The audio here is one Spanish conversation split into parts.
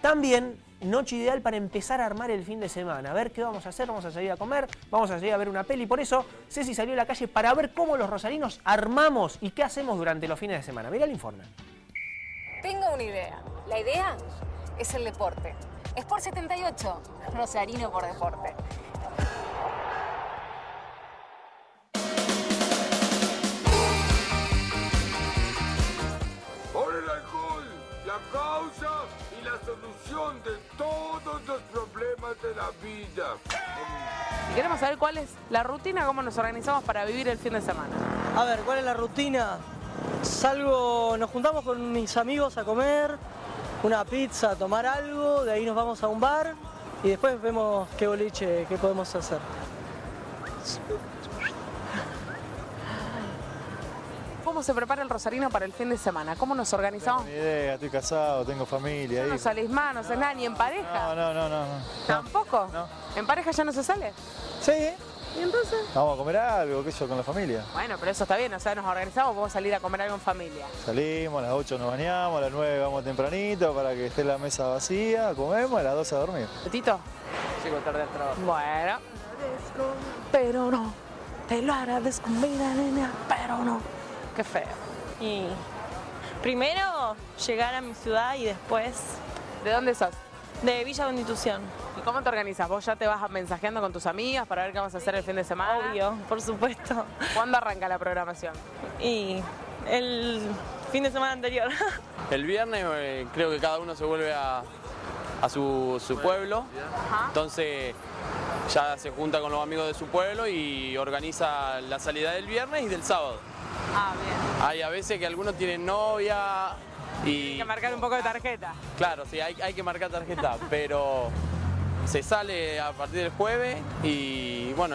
También noche ideal para empezar a armar el fin de semana. A ver qué vamos a hacer, vamos a salir a comer, vamos a salir a ver una peli. Por eso Ceci salió a la calle para ver cómo los rosarinos armamos y qué hacemos durante los fines de semana. Mira el informe. Tengo una idea. La idea es el deporte. Sport 78, rosarino por deporte. Por el alcohol, la causa y la solución de todos los problemas de la vida. Y queremos saber cuál es la rutina, cómo nos organizamos para vivir el fin de semana. A ver, ¿cuál es la rutina? Salgo, nos juntamos con mis amigos a comer, una pizza, a tomar algo, de ahí nos vamos a un bar y después vemos qué boliche, qué podemos hacer. ¿Cómo se prepara el rosarino para el fin de semana? ¿Cómo nos organizamos? No tengo ni idea, estoy casado, tengo familia. No salís más, no sé nada, ni en pareja. No. ¿Tampoco? No. ¿En pareja ya no se sale? Sí. ¿Y entonces? Vamos a comer algo, qué sé yo, con la familia. Bueno, pero eso está bien, o sea, nos organizamos, podemos salir a comer algo en familia. Salimos, a las 8 nos bañamos, a las 9 vamos tempranito para que esté la mesa vacía, comemos, a las 12 a dormir. ¿Tito? Llego tarde al trabajo. Bueno. Pero no, te lo agradezco, mira, nena, pero no. Qué feo. Y primero llegar a mi ciudad y después ¿De dónde sos? de Villa Constitución. ¿Y cómo te organizas? ¿Vos ya te vas mensajeando con tus amigas para ver qué vamos a hacer el fin de semana? Obvio, por supuesto. ¿Cuándo arranca la programación? Y el fin de semana anterior. El viernes creo que cada uno se vuelve a su pueblo, Ajá. entonces ya se junta con los amigos de su pueblo y organiza la salida del viernes y del sábado. Ah, bien. Hay a veces que algunos tienen novia y... Hay que marcar un poco de tarjeta. Claro, sí, hay que marcar tarjeta, pero se sale a partir del jueves y bueno,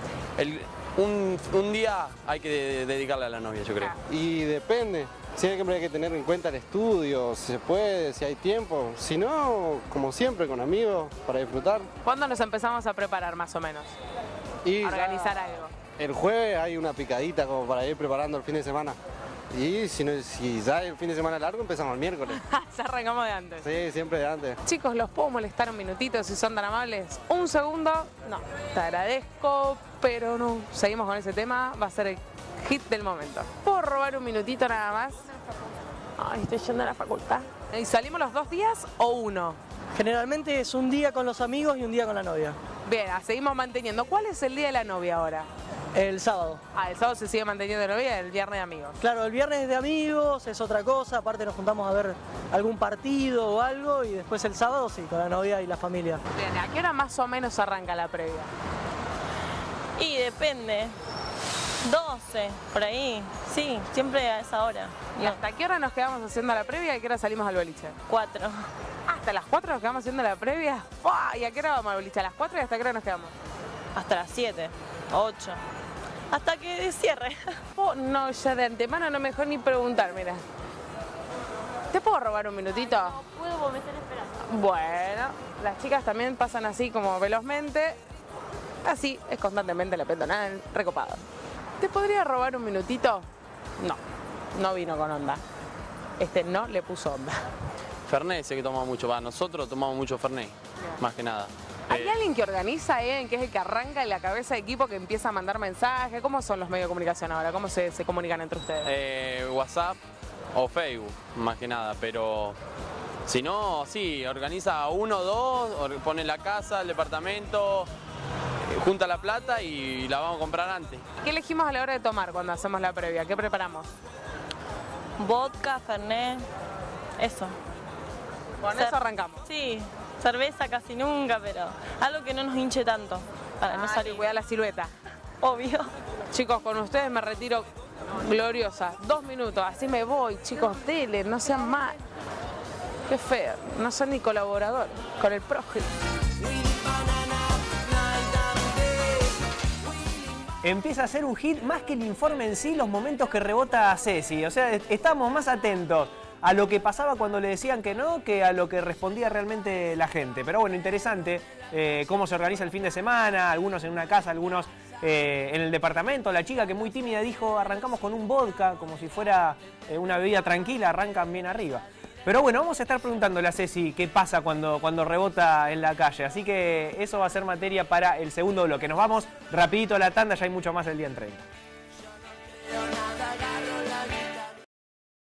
un día hay que dedicarle a la novia, yo creo. Y depende, siempre hay que tener en cuenta el estudio, si se puede, si hay tiempo, si no, como siempre, con amigos, para disfrutar. ¿Cuándo nos empezamos a preparar más o menos? Y A organizar ya algo. el jueves hay una picadita como para ir preparando el fin de semana. Y si ya el fin de semana largo, empezamos el miércoles. Ya arrancamos de antes. Sí, siempre de antes. Chicos, ¿los puedo molestar un minutito si son tan amables? Un segundo. No, te agradezco, pero no. Seguimos con ese tema, va a ser el hit del momento. ¿Puedo robar un minutito nada más? Ay, estoy yendo a la facultad. ¿Y salimos los 2 días o uno? Generalmente es un día con los amigos y un día con la novia. Bien, seguimos manteniendo. ¿Cuál es el día de la novia ahora? El sábado. Ah, el sábado se sigue manteniendo de novia, el viernes de amigos. Claro, el viernes es de amigos, es otra cosa, aparte nos juntamos a ver algún partido o algo y después el sábado sí, con la novia y la familia. Bien, ¿a qué hora más o menos arranca la previa? Y depende. 12, por ahí. Sí, siempre a esa hora. ¿Y hasta qué hora nos quedamos haciendo la previa y a qué hora salimos al boliche? 4. ¿Hasta las 4 nos quedamos haciendo la previa? ¡Fua! ¿Y a qué hora vamos al boliche? ¿A las 4 y hasta qué hora nos quedamos? Hasta las 7, 8. Hasta que cierre. Oh, no, ya de antemano no mejor ni preguntar, mira. ¿Te puedo robar un minutito? No puedo porque me están esperando. Bueno, las chicas también pasan así como velozmente. Así es constantemente la peatonal, recopado. ¿Te podría robar un minutito? No, no vino con onda. No le puso onda. Fernet sé que tomamos mucho, nosotros tomamos mucho Fernet, más que nada. ¿Hay alguien que organiza, que es el que arranca en la cabeza de equipo, que empieza a mandar mensajes? ¿Cómo son los medios de comunicación ahora? ¿Cómo se comunican entre ustedes? WhatsApp o Facebook, más que nada, pero si no, sí, organiza 1 o 2, pone la casa, el departamento, junta la plata y la vamos a comprar antes. ¿Qué elegimos a la hora de tomar cuando hacemos la previa? ¿Qué preparamos? Vodka, fernet, eso. Con eso arrancamos. Sí, cerveza casi nunca, pero algo que no nos hinche tanto, para no salir. Cuidar la silueta. Obvio. Chicos, con ustedes me retiro gloriosa. 2 minutos, así me voy. Chicos, dele, no sean mal. Qué feo, no son ni colaborador con el prójimo. Empieza a ser un hit más que el informe en sí, los momentos que rebota Ceci. O sea, estamos más atentos a lo que pasaba cuando le decían que no, que a lo que respondía realmente la gente. Pero bueno, interesante cómo se organiza el fin de semana, algunos en una casa, algunos en el departamento. La chica que muy tímida dijo, arrancamos con un vodka, como si fuera una bebida tranquila, arrancan bien arriba. Pero bueno, vamos a estar preguntándole a Ceci qué pasa cuando rebota en la calle. Así que eso va a ser materia para el segundo bloque. Nos vamos rapidito a la tanda, ya hay mucho más el día en 30.